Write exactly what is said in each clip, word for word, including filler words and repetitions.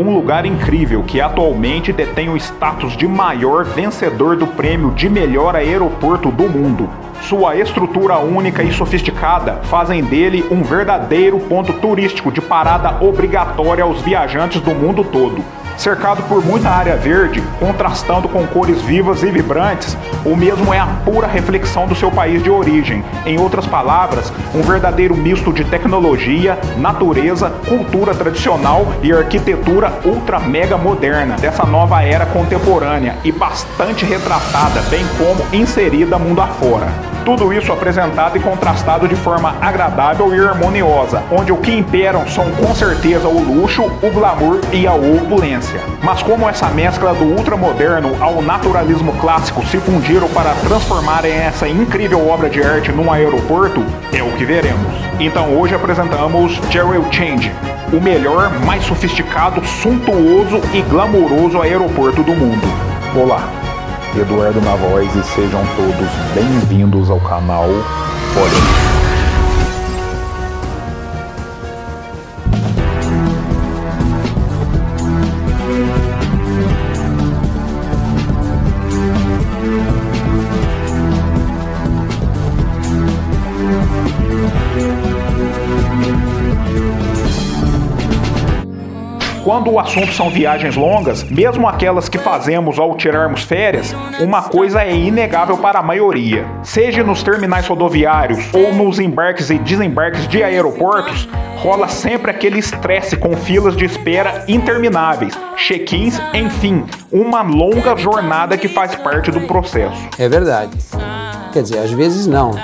um lugar incrível que atualmente detém o status de maior vencedor do prêmio de melhor aeroporto do mundo. Sua estrutura única e sofisticada fazem dele um verdadeiro ponto turístico de parada obrigatória aos viajantes do mundo todo. Cercado por muita área verde, contrastando com cores vivas e vibrantes, o mesmo é a pura reflexão do seu país de origem. Em outras palavras, um verdadeiro misto de tecnologia, natureza, cultura tradicional e arquitetura ultra mega moderna dessa nova era contemporânea e bastante retratada, bem como inserida mundo afora. Tudo isso apresentado e contrastado de forma agradável e harmoniosa, onde o que imperam são com certeza o luxo, o glamour e a opulência. Mas como essa mescla do ultramoderno ao naturalismo clássico se fundiram para transformarem essa incrível obra de arte num aeroporto, é o que veremos. Então hoje apresentamos Jewel Change, o melhor, mais sofisticado, suntuoso e glamouroso aeroporto do mundo. Olá, Eduardo na voz e sejam todos bem-vindos ao canal Olha. Quando o assunto são viagens longas, mesmo aquelas que fazemos ao tirarmos férias, uma coisa é inegável para a maioria. Seja nos terminais rodoviários ou nos embarques e desembarques de aeroportos, rola sempre aquele estresse com filas de espera intermináveis, check-ins, enfim, uma longa jornada que faz parte do processo. É verdade. Quer dizer, às vezes não.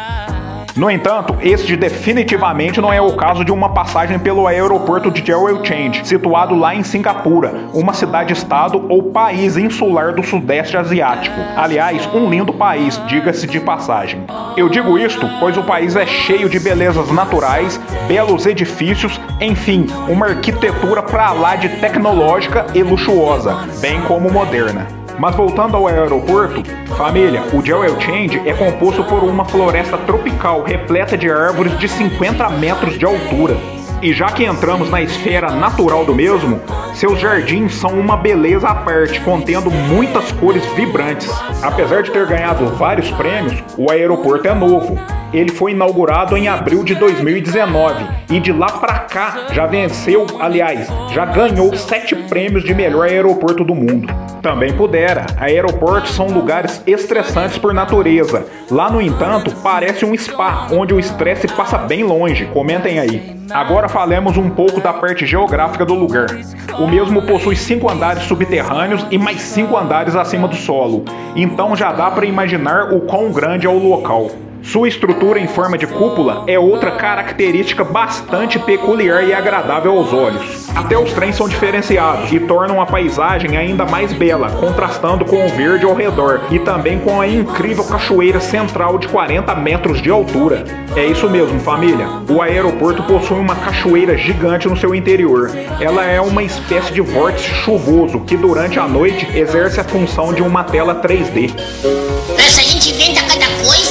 No entanto, este definitivamente não é o caso de uma passagem pelo aeroporto de Jewel Change, situado lá em Singapura, uma cidade-estado ou país insular do Sudeste Asiático. Aliás, um lindo país, diga-se de passagem. Eu digo isto pois o país é cheio de belezas naturais, belos edifícios, enfim, uma arquitetura pra lá de tecnológica e luxuosa, bem como moderna. Mas voltando ao aeroporto, família, o Jewel Change é composto por uma floresta tropical repleta de árvores de cinquenta metros de altura. E já que entramos na esfera natural do mesmo, seus jardins são uma beleza à parte, contendo muitas cores vibrantes. Apesar de ter ganhado vários prêmios, o aeroporto é novo. Ele foi inaugurado em abril de dois mil e dezenove e de lá pra cá já venceu, aliás, já ganhou sete prêmios de melhor aeroporto do mundo. Também pudera, aeroportos são lugares estressantes por natureza. Lá, no entanto, parece um spa, onde o estresse passa bem longe, comentem aí. Agora falemos um pouco da parte geográfica do lugar. O mesmo possui cinco andares subterrâneos e mais cinco andares acima do solo, então já dá para imaginar o quão grande é o local. Sua estrutura em forma de cúpula é outra característica bastante peculiar e agradável aos olhos. Até os trens são diferenciados e tornam a paisagem ainda mais bela, contrastando com o verde ao redor e também com a incrível cachoeira central de quarenta metros de altura. É isso mesmo, família. O aeroporto possui uma cachoeira gigante no seu interior. Ela é uma espécie de vórtice chuvoso que durante a noite exerce a função de uma tela três D. Essa gente inventa cada coisa.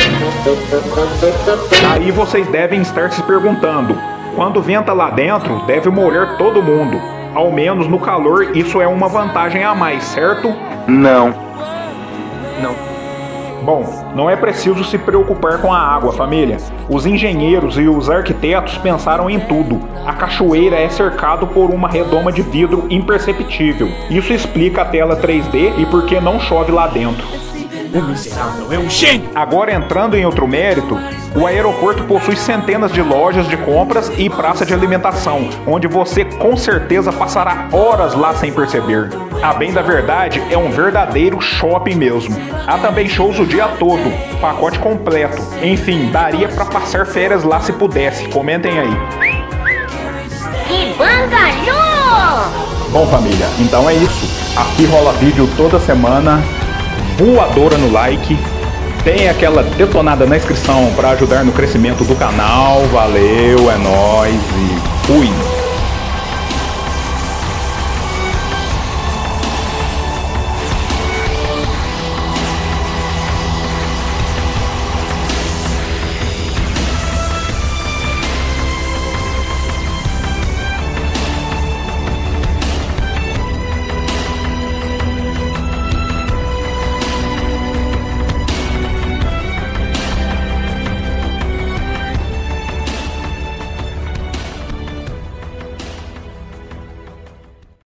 Aí vocês devem estar se perguntando, quando venta lá dentro, deve molhar todo mundo. Ao menos no calor isso é uma vantagem a mais, certo? Não. Não. Bom, não é preciso se preocupar com a água, família. Os engenheiros e os arquitetos pensaram em tudo. A cachoeira é cercada por uma redoma de vidro imperceptível. Isso explica a tela três D e por que não chove lá dentro. O miserável é um gênio! Agora, entrando em outro mérito, o aeroporto possui centenas de lojas de compras e praça de alimentação, onde você com certeza passará horas lá sem perceber. A bem da verdade, é um verdadeiro shopping mesmo. Há também shows o dia todo, pacote completo. Enfim, daria pra passar férias lá se pudesse, comentem aí. Que bangalô! Bom, família, então é isso. Aqui rola vídeo toda semana. Voadora no like, tem aquela detonada na inscrição para ajudar no crescimento do canal. Valeu, é nóis e fui!